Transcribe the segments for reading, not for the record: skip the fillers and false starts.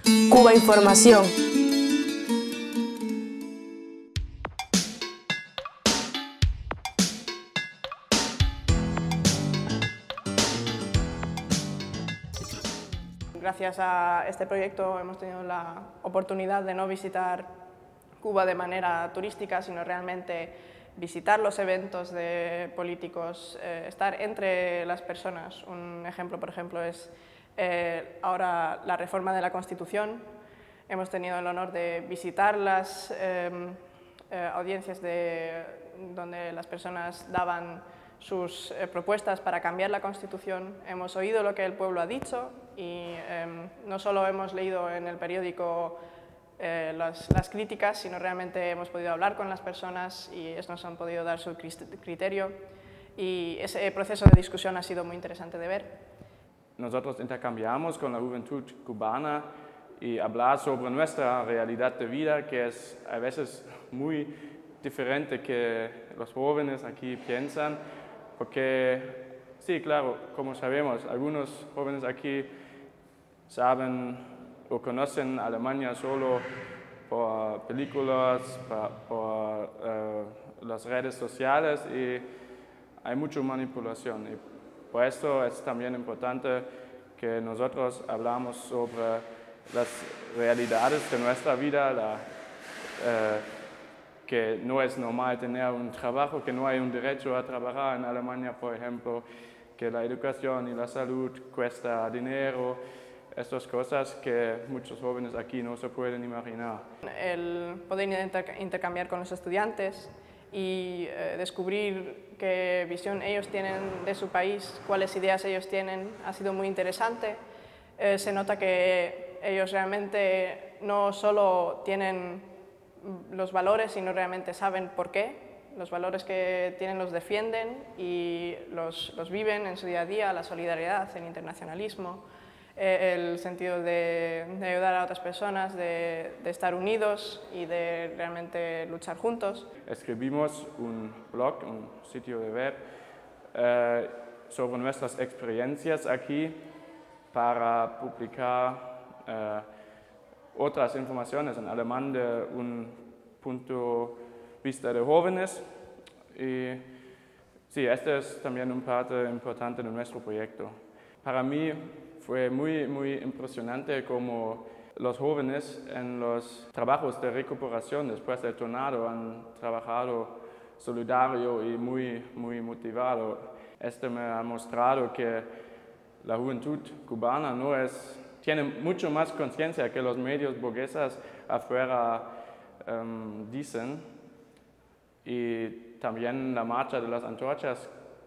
Cuba Información. Gracias a este proyecto hemos tenido la oportunidad de no visitar Cuba de manera turística, sino realmente visitar los eventos de políticos, estar entre las personas. Un ejemplo, por ejemplo, es ahora la reforma de la Constitución. Hemos tenido el honor de visitar las audiencias donde las personas daban sus propuestas para cambiar la Constitución. Hemos oído lo que el pueblo ha dicho y no solo hemos leído en el periódico las críticas, sino realmente hemos podido hablar con las personas y ellos nos han podido dar su criterio, y ese proceso de discusión ha sido muy interesante de ver. Nosotros intercambiamos con la juventud cubana y hablar sobre nuestra realidad de vida, que es a veces muy diferente que los jóvenes aquí piensan, porque sí, claro, como sabemos, algunos jóvenes aquí saben o conocen Alemania solo por películas, por las redes sociales, y hay mucha manipulación. Y por eso es también importante que nosotros hablamos sobre las realidades de nuestra vida, que no es normal tener un trabajo, que no hay un derecho a trabajar en Alemania, por ejemplo, que la educación y la salud cuesta dinero. Estas cosas que muchos jóvenes aquí no se pueden imaginar. El poder intercambiar con los estudiantes y descubrir qué visión ellos tienen de su país, cuáles ideas ellos tienen, ha sido muy interesante. Se nota que ellos realmente no solo tienen los valores, sino realmente saben por qué. Los valores que tienen los defienden y los viven en su día a día: la solidaridad, el internacionalismo, el sentido de ayudar a otras personas, de estar unidos y de realmente luchar juntos. Escribimos un blog, un sitio de web, sobre nuestras experiencias aquí para publicar otras informaciones en alemán de un punto de vista de jóvenes. Y sí, esta es también una parte importante de nuestro proyecto. Para mí fue muy impresionante cómo los jóvenes en los trabajos de recuperación después del tornado han trabajado solidario y muy motivado. Esto me ha mostrado que la juventud cubana tiene mucho más conciencia que los medios burgueses afuera dicen. Y también la marcha de las antorchas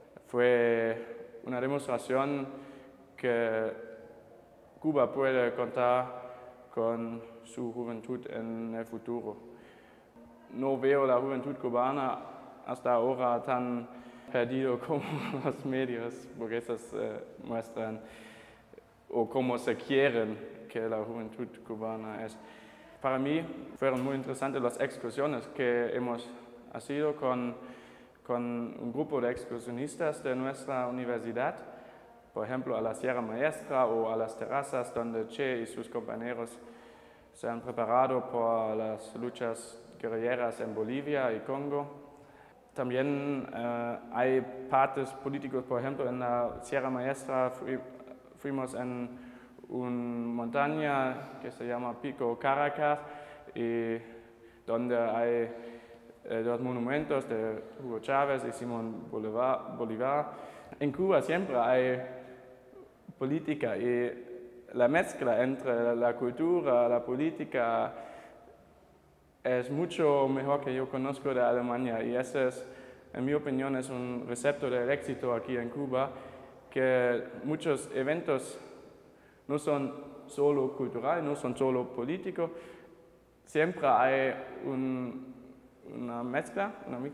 fue una demostración que Cuba puede contar con su juventud en el futuro. No veo la juventud cubana hasta ahora tan perdido como los medios burgueses muestran, o como se quieren que la juventud cubana es. Para mí fueron muy interesantes las excursiones que hemos hecho con un grupo de excursionistas de nuestra universidad, por ejemplo a la Sierra Maestra o a las terrazas donde Che y sus compañeros se han preparado por las luchas guerrilleras en Bolivia y Congo. También hay partes políticos, por ejemplo en la Sierra Maestra fuimos en una montaña que se llama Pico Caracas, y donde hay dos monumentos de Hugo Chávez y Simón Bolívar. En Cuba siempre hay política, y la mezcla entre la cultura, la política, es mucho mejor que yo conozco de Alemania, y ese es, en mi opinión, es un receptor del éxito aquí en Cuba, que muchos eventos no son solo culturales, no son solo políticos, siempre hay una mezcla,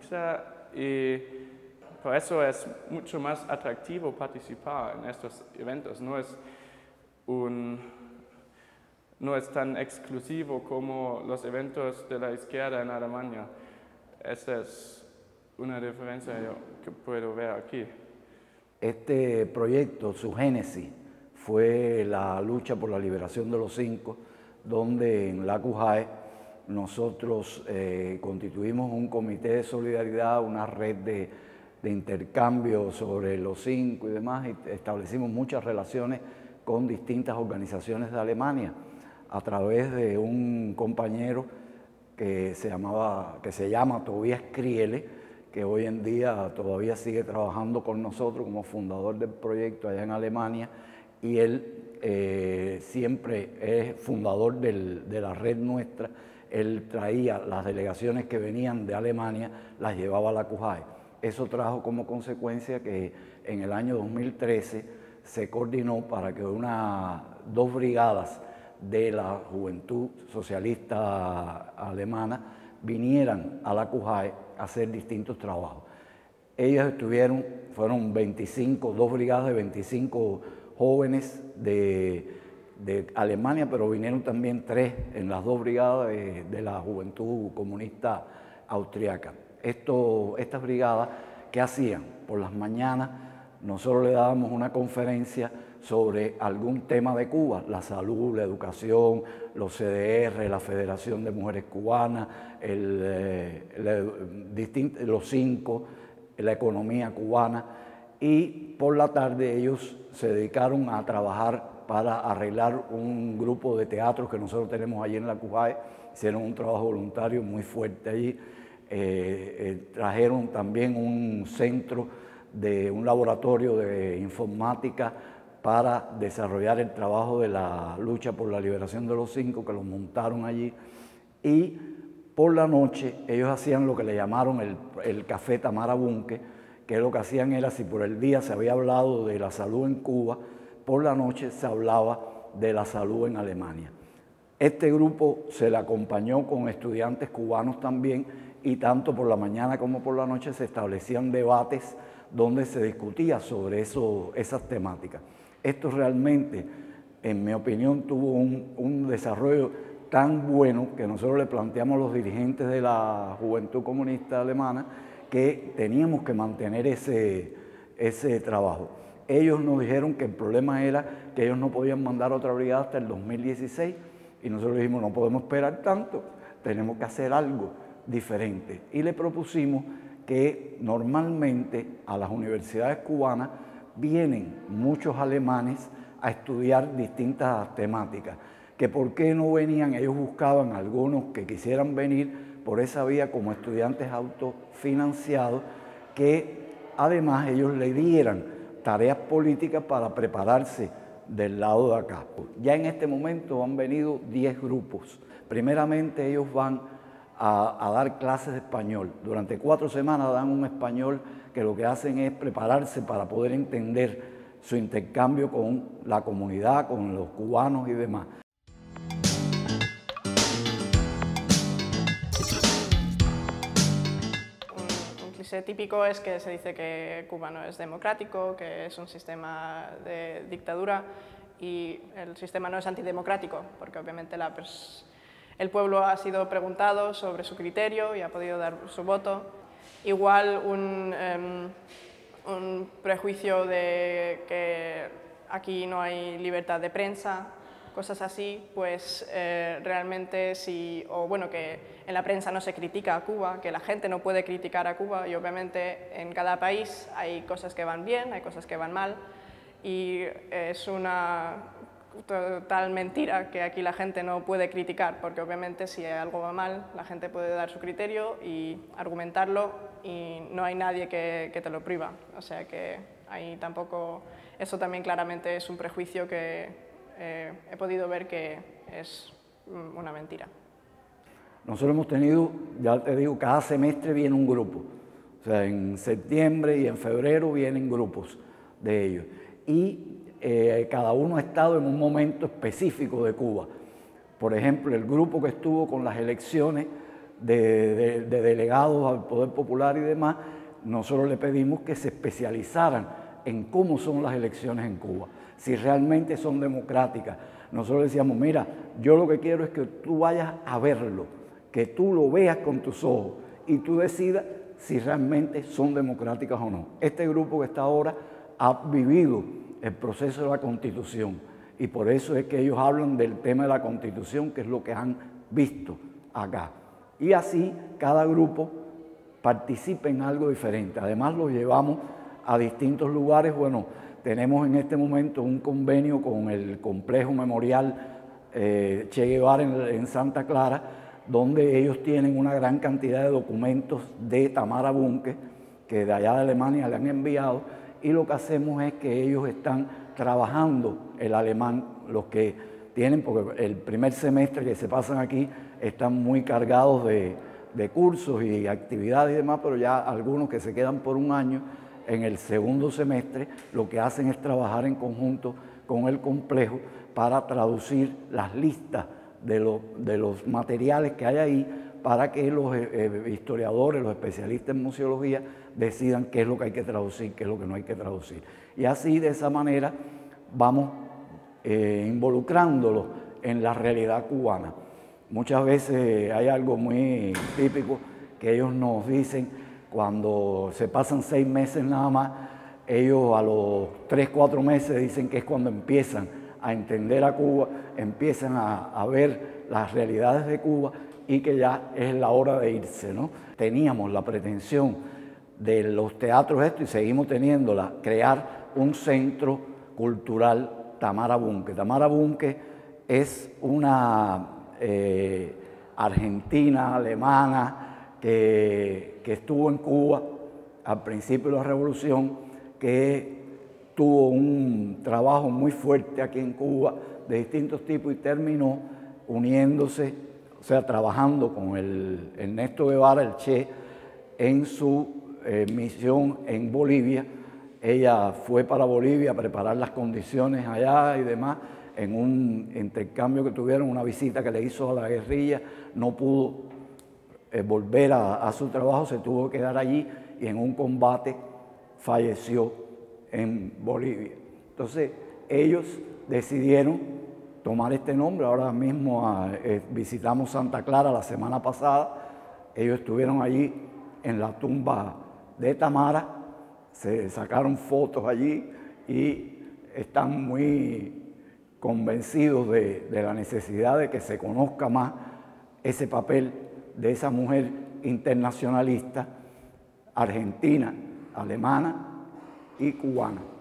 y por eso es mucho más atractivo participar en estos eventos. No es tan exclusivo como los eventos de la izquierda en Alemania. Esa es una diferencia que puedo ver aquí. Este proyecto, su génesis, fue la lucha por la liberación de los 5 donde en la CUJAE nosotros constituimos un comité de solidaridad, una red de intercambio sobre los 5 y demás, y establecimos muchas relaciones con distintas organizaciones de Alemania a través de un compañero que se llama Tobias Kriele, que hoy en día todavía sigue trabajando con nosotros como fundador del proyecto allá en Alemania, y él siempre es fundador de la red nuestra. Él traía las delegaciones que venían de Alemania, las llevaba a la CUJAE. Eso trajo como consecuencia que en el año 2013 se coordinó para que 2 brigadas de la Juventud Socialista Alemana vinieran a la CUJAE a hacer distintos trabajos. Ellos fueron 2 brigadas de 25 jóvenes de Alemania, pero vinieron también 3 en las 2 brigadas de la Juventud Comunista Austriaca. Estas brigadas, ¿qué hacían? Por las mañanas nosotros le dábamos una conferencia sobre algún tema de Cuba, la salud, la educación, los CDR, la Federación de Mujeres Cubanas, los 5, la economía cubana, y por la tarde ellos se dedicaron a trabajar para arreglar un grupo de teatros que nosotros tenemos allí en la CUJAE. Hicieron un trabajo voluntario muy fuerte allí. Trajeron también un un laboratorio de informática para desarrollar el trabajo de la lucha por la liberación de los 5, que lo montaron allí. Y por la noche ellos hacían lo que le llamaron el Café Tamara Bunke, que lo que hacían era, si por el día se había hablado de la salud en Cuba, por la noche se hablaba de la salud en Alemania. Este grupo se le acompañó con estudiantes cubanos también, y tanto por la mañana como por la noche se establecían debates donde se discutía sobre esas temáticas. Esto realmente, en mi opinión, tuvo un desarrollo tan bueno que nosotros le planteamos a los dirigentes de la Juventud Comunista Alemana que teníamos que mantener ese trabajo. Ellos nos dijeron que el problema era que ellos no podían mandar otra brigada hasta el 2016, y nosotros dijimos, no podemos esperar tanto, tenemos que hacer algo diferente. Y le propusimos que normalmente a las universidades cubanas vienen muchos alemanes a estudiar distintas temáticas, que por qué no venían. Ellos buscaban algunos que quisieran venir por esa vía como estudiantes autofinanciados, que además ellos le dieran tareas políticas para prepararse del lado de acá. Ya en este momento han venido 10 grupos. Primeramente ellos van a dar clases de español. Durante 4 semanas dan un español que lo que hacen es prepararse para poder entender su intercambio con la comunidad, con los cubanos y demás. Un cliché típico es que se dice que Cuba no es democrático, que es un sistema de dictadura, y el sistema no es antidemocrático, porque obviamente el pueblo ha sido preguntado sobre su criterio y ha podido dar su voto. Igual un prejuicio de que aquí no hay libertad de prensa, cosas así, pues realmente que en la prensa no se critica a Cuba, que la gente no puede criticar a Cuba, y obviamente en cada país hay cosas que van bien, hay cosas que van mal, y es una total mentira que aquí la gente no puede criticar, porque obviamente si algo va mal, la gente puede dar su criterio y argumentarlo, y no hay nadie que te lo priva. O sea que ahí tampoco, eso también claramente es un prejuicio que he podido ver que es una mentira. Nosotros hemos tenido, ya te digo, cada semestre viene un grupo. O sea, en septiembre y en febrero vienen grupos de ellos. Y cada uno ha estado en un momento específico de Cuba. Por ejemplo, el grupo que estuvo con las elecciones de delegados al Poder Popular y demás, nosotros le pedimos que se especializaran en cómo son las elecciones en Cuba, si realmente son democráticas. Nosotros decíamos, mira, yo lo que quiero es que tú vayas a verlo, que tú lo veas con tus ojos y tú decidas si realmente son democráticas o no. Este grupo que está ahora ha vivido el proceso de la Constitución Y por eso es que ellos hablan del tema de la Constitución, que es lo que han visto acá. Y así cada grupo participa en algo diferente. Además lo llevamos a distintos lugares. Bueno, tenemos en este momento un convenio con el Complejo Memorial Che Guevara en Santa Clara, donde ellos tienen una gran cantidad de documentos de Tamara Bunke, que de allá de Alemania le han enviado, y lo que hacemos es que ellos están trabajando el alemán, los que tienen, porque el primer semestre que se pasan aquí están muy cargados de cursos y actividades y demás, pero ya algunos que se quedan por un año, en el segundo semestre lo que hacen es trabajar en conjunto con el complejo para traducir las listas de los materiales que hay ahí, para que los historiadores, los especialistas en museología decidan qué es lo que hay que traducir, qué es lo que no hay que traducir. Y así, de esa manera, vamos involucrándolos en la realidad cubana. Muchas veces hay algo muy típico que ellos nos dicen, cuando se pasan 6 meses nada más, ellos a los 3, 4 meses dicen que es cuando empiezan a entender a Cuba, empiezan a ver las realidades de Cuba y que ya es la hora de irse, ¿no? Teníamos la pretensión de los teatros y seguimos teniéndola, crear un centro cultural Tamara Bunke. Tamara Bunke es una argentina, alemana, que estuvo en Cuba al principio de la Revolución, que tuvo un trabajo muy fuerte aquí en Cuba de distintos tipos y terminó uniéndose, o sea, trabajando con el Ernesto Guevara, el Che, en su misión en Bolivia. Ella fue para Bolivia a preparar las condiciones allá y demás, en un intercambio que tuvieron, una visita que le hizo a la guerrilla, no pudo volver a su trabajo, se tuvo que quedar allí y en un combate falleció en Bolivia. Entonces ellos decidieron tomar este nombre. Ahora mismo visitamos Santa Clara la semana pasada, ellos estuvieron allí en la tumba de Tamara, se sacaron fotos allí y están muy convencidos de la necesidad de que se conozca más ese papel de esa mujer internacionalista argentina, alemana y cubana.